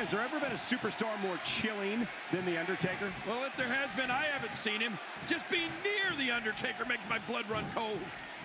has there ever been a superstar more chilling than The Undertaker? Well, if there has been, I haven't seen him. Just being near The Undertaker makes my blood run cold.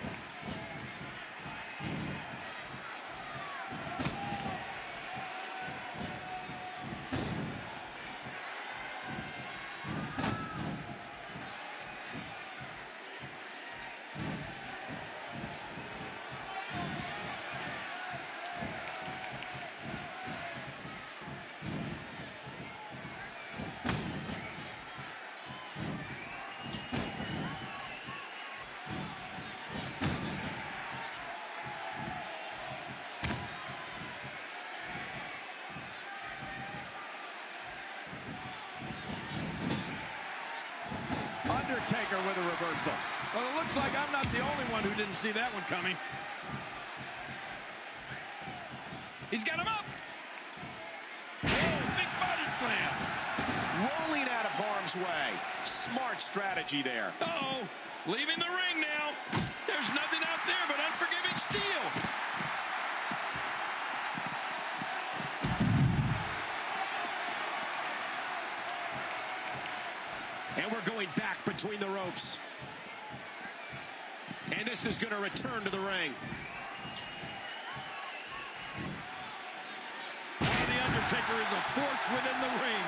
Undertaker with a reversal. Well, it looks like I'm not the only one who didn't see that one coming. He's got him up. Oh, big body slam. Rolling out of harm's way. Smart strategy there. Uh-oh, leaving the ring now. There's nothing out there but unforgiving steel. And we're going back between the ropes. And this is going to return to the ring. Oh, the Undertaker is a force within the ring.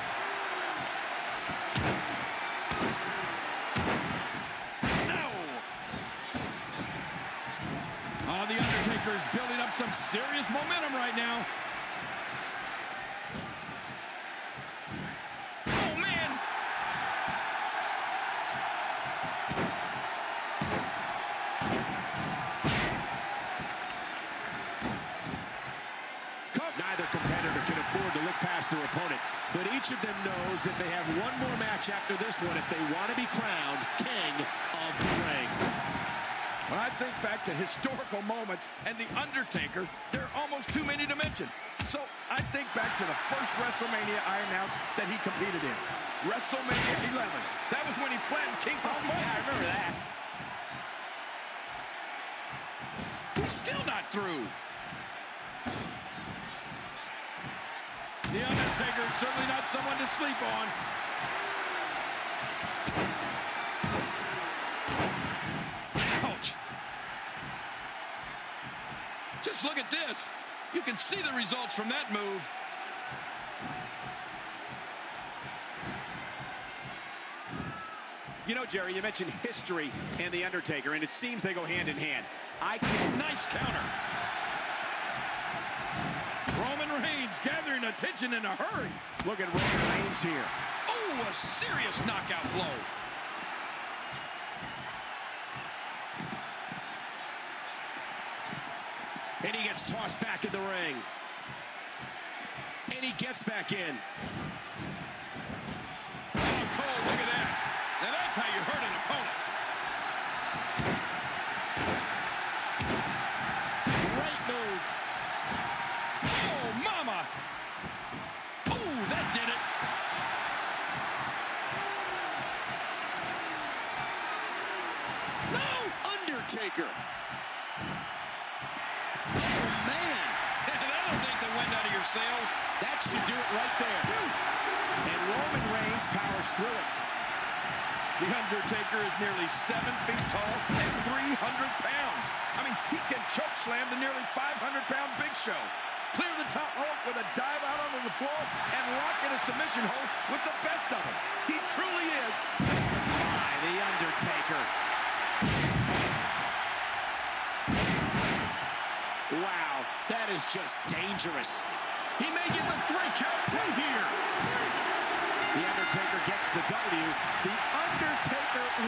No! Oh, the Undertaker is building up some serious momentum right now. Neither competitor can afford to look past their opponent, but each of them knows that they have one more match after this one if they want to be crowned king of the ring. When I think back to historical moments and The Undertaker, there are almost too many to mention. So I think back to the first WrestleMania I announced that he competed in. WrestleMania 11. That was when he flattened King Kong. Yeah, I remember that. He's still not through. The Undertaker is certainly not someone to sleep on. Ouch. Just look at this. You can see the results from that move. You know, Jerry, you mentioned history and The Undertaker, and it seems they go hand in hand. Nice counter. Roman Reigns gathering attention in a hurry. Look at Roman Reigns here. Oh, a serious knockout blow. And he gets tossed back in the ring. And he gets back in. Oh, Cole, look at that. Now that's how you hurt an opponent. Great move. Oh, mama. Oh, that did it. No! Undertaker. Oh, man. That'll take the wind out of your sails. That should do it right there. And Roman Reigns powers through it. The Undertaker is nearly 7 feet tall and 300 pounds. I mean, he can choke slam the nearly 500-pound Big Show. Clear the top rope with a dive out onto the floor and lock in a submission hold with the best of them. He truly is. The Undertaker. Wow, that is just dangerous. He may get the 3 count right here. The Undertaker gets the W. The Undertaker